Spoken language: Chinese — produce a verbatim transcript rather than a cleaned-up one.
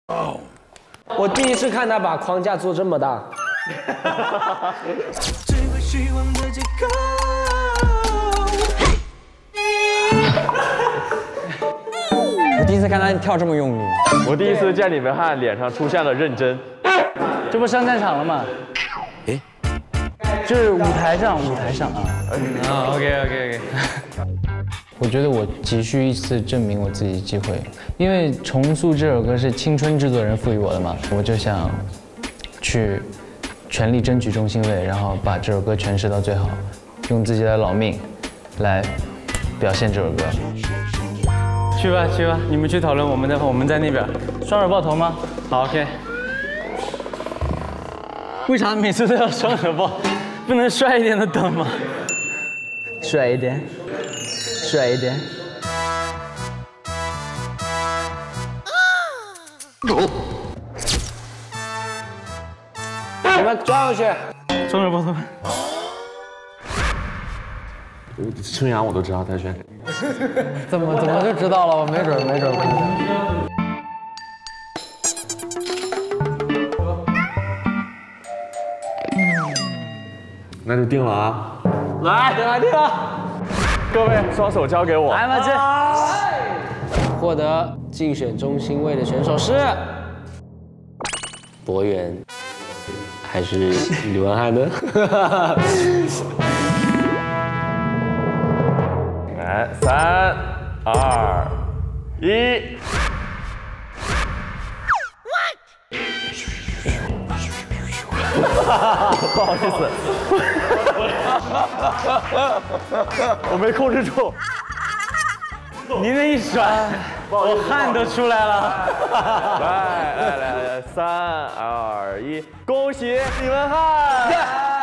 哦，我第一次看他把框架做这么大。 我第一次看他跳这么用力， 我第一次见李文翰脸上出现了认真。 这不上战场了吗？哎，就是舞台上，舞台上啊。 啊 ，OK OK OK。 我觉得我急需一次证明我自己的机会，因为《重塑》这首歌是青春制作人赋予我的嘛，我就想去全力争取中心位，然后把这首歌诠释到最好，用自己的老命来表现这首歌。去吧去吧，你们去讨论，我们在我们在那边。双手抱头吗？好 ，OK。为啥每次都要双手抱？不能帅一点的等吗？帅一点。帅一点。 你们抓上去。 双手抱头。 春阳我都知道他选。 怎么怎么就知道了？我没准没准。 那就定了啊！ 来，定了定了。 各位，双手交给我。 来吧，这获得竞选中心位的选手是博源还是李文翰呢？ 来，三、二、一。不好意思，我没控制住。 您那一甩，我汗都出来了。 来来来来，三二一，恭喜李文翰！